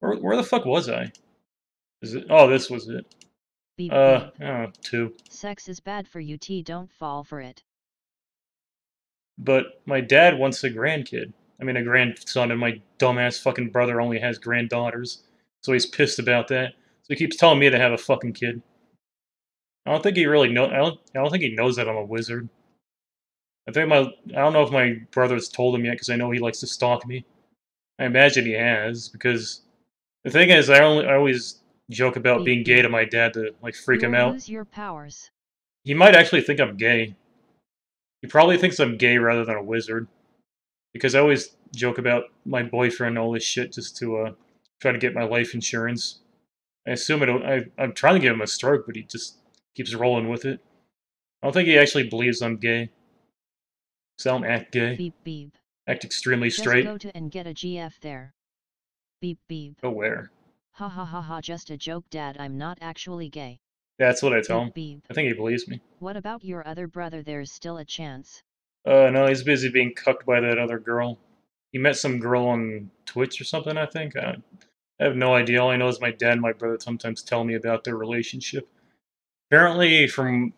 Where the fuck was I? Is it? Oh, this was it. Beep beep. Oh, 2. Sex is bad for you, T. Don't fall for it. But my dad wants a grandkid. I mean, a grandson, and my dumbass fucking brother only has granddaughters. So he's pissed about that. So he keeps telling me to have a fucking kid. I don't think he really know. I don't think he knows that I'm a wizard. I think I don't know if my brother's told him yet because I know he likes to stalk me. I imagine he has because the thing is, I always joke about being gay to my dad to like freak him You'll out. lose your powers. He might actually think I'm gay. He probably thinks I'm gay rather than a wizard because I always joke about my boyfriend and all this shit just to try to get my life insurance. I assume I'm trying to give him a stroke, but he just keeps rolling with it. I don't think he actually believes I'm gay. So I don't act gay. Beep beep. Act extremely Just straight. go to and get a GF there. Beep beep. Go where? Ha ha ha ha, just a joke, Dad. I'm not actually gay. That's what I tell him. Beep beep. I think he believes me. What about your other brother? There's still a chance. No, he's busy being cucked by that other girl. He met some girl on Twitch or something, I think. I have no idea. All I know is my dad and my brother sometimes tell me about their relationship. Apparently, from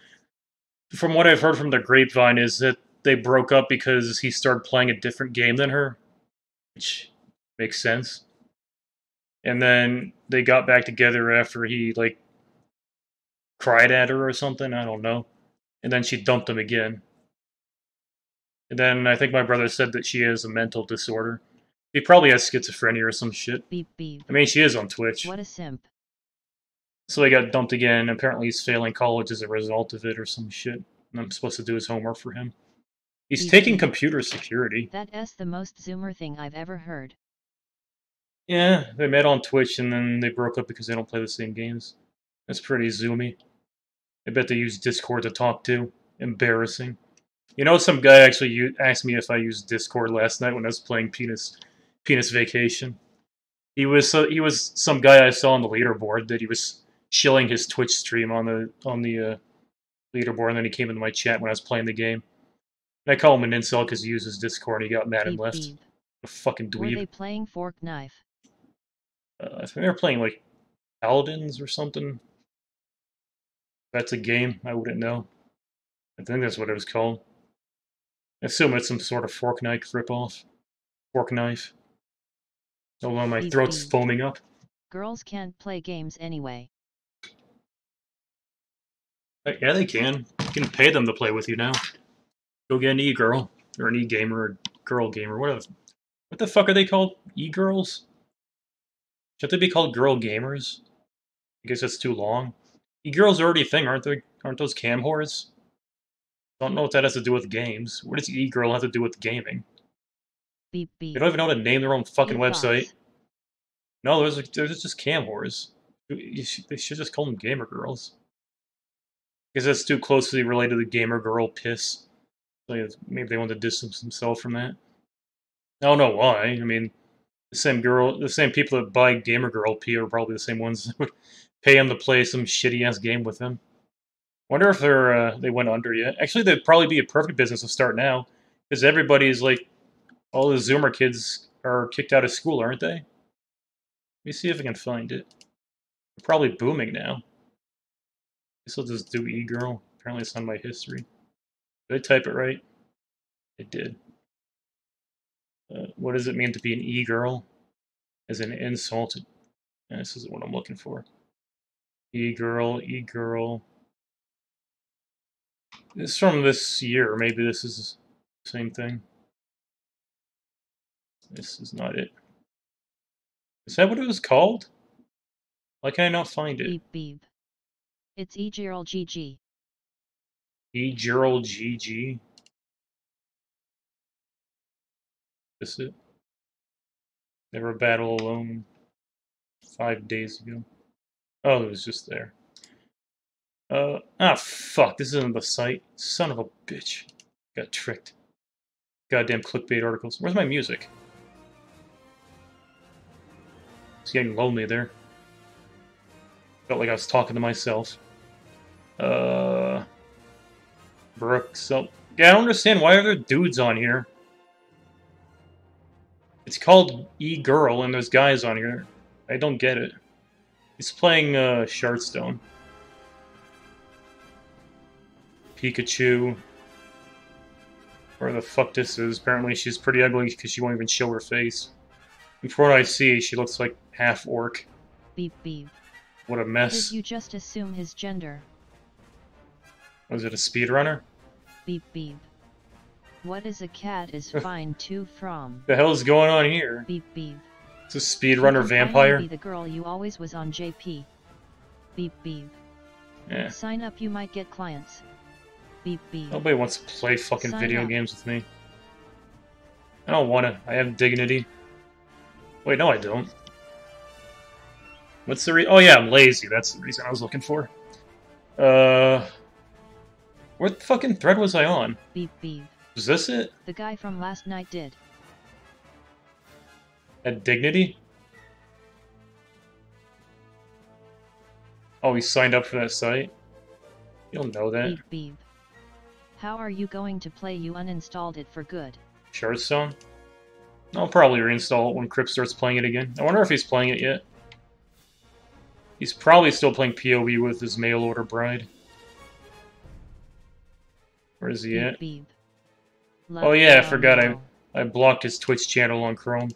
what I've heard from the grapevine, is that they broke up because he started playing a different game than her, which makes sense. And then they got back together after he, like, cried at her or something, I don't know. And then she dumped him again. And then I think my brother said that she has a mental disorder. He probably has schizophrenia or some shit. Beep beep. I mean, she is on Twitch. What a simp. So he got dumped again. Apparently he's failing college as a result of it or some shit. And I'm supposed to do his homework for him. He's Beep taking beep. computer security. That's the most Zoomer thing I've ever heard. Yeah, they met on Twitch and then they broke up because they don't play the same games. That's pretty zoomy. I bet they use Discord to talk to. Embarrassing. You know, some guy actually asked me if I used Discord last night when I was playing Penis Vacation. He was some guy I saw on the leaderboard that he was shilling his Twitch stream on the leaderboard, and then he came into my chat when I was playing the game. And I call him an incel because he uses Discord and he got mad and Beep left. beep. A fucking dweeb. Were they playing Fork Knife? I think they were playing like Paladins or something. That's a game. I wouldn't know. I think that's what it was called. I assume it's some sort of Fork Knife ripoff. Fork Knife. Hold on, my Beep throat's beep. foaming up. Girls can't play games anyway. Yeah, they can. You can pay them to play with you now. Go get an e-girl. Or an e-gamer, or girl gamer, whatever. What the fuck are they called? E-girls? Should they be called girl gamers? I guess that's too long. E-girls are already a thing, aren't they? Aren't those cam whores? Don't know what that has to do with games. What does e-girl have to do with gaming? Beep beep. They don't even know how to name their own fucking Hey, website. thoughts? No, there's just cam whores. They should just call them gamer girls. Because that's too closely related to gamer girl piss. So maybe they want to distance themselves from that. I don't know why. I mean, the same people that buy gamer girl pee are probably the same ones that would pay them to play some shitty ass game with them. Wonder if they went under yet. Actually, that'd probably be a perfect business to start now, because everybody's like, all the Zoomer kids are kicked out of school, aren't they? Let me see if I can find it. They're probably booming now. Guess I'll just do e-girl. Apparently it's on my history. Did I type it right? It did. What does it mean to be an e-girl? As an insult. Yeah, this isn't what I'm looking for. E-girl, e-girl. This is from this year. Maybe this is the same thing. This is not it. Is that what it was called? Why can I not find it? Beep beep. It's E-Gerald GG. E-Gerald GG. This it? Never battle alone. 5 days ago. Oh, it was just there. Fuck, this isn't the site. Son of a bitch. Got tricked. Goddamn clickbait articles. Where's my music? It's getting lonely there. Felt like I was talking to myself. Brooke, so... Yeah, I don't understand. Why are there dudes on here? It's called E-Girl, and there's guys on here. I don't get it. He's playing Shardstone. Pikachu. Where the fuck this is. Apparently she's pretty ugly because she won't even show her face. And from what I see, she looks like half orc. Beep beep. What a mess. Did you just assume his gender? Was it a speedrunner? Beep beep. What is a cat is fine too from? The hell is going on here? Beep beep. It's a speedrunner vampire? Be the girl you always was on JP. Beep beep. Yeah. Sign up, you might get clients. Beep beep. Nobody wants to play fucking Sign video up. games with me. I don't want to. I have dignity. Wait, no I don't. What's the oh yeah, I'm lazy. That's the reason I was looking for. What fucking thread was I on? Beep beep. Was this it? The guy from last night did. At dignity? Oh, he signed up for that site? You don't know that. Beep beep. How are you going to play? You uninstalled it for good. Shardstone? I'll probably reinstall it when Crip starts playing it again. I wonder if he's playing it yet. He's probably still playing PoE with his mail order bride. Where is he Beep at? beep. Oh yeah, I Love forgot you. I blocked his Twitch channel on Chrome.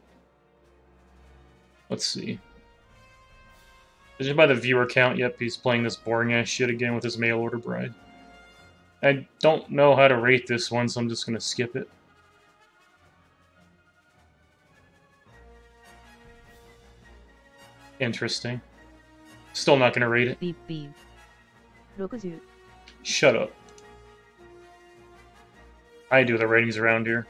Let's see. Judging by the viewer count, yep, he's playing this boring ass shit again with his mail order bride. I don't know how to rate this one, so I'm just gonna skip it. Interesting. Still not gonna rate it. Beep beep. 60 Shut up. I do the ratings around here.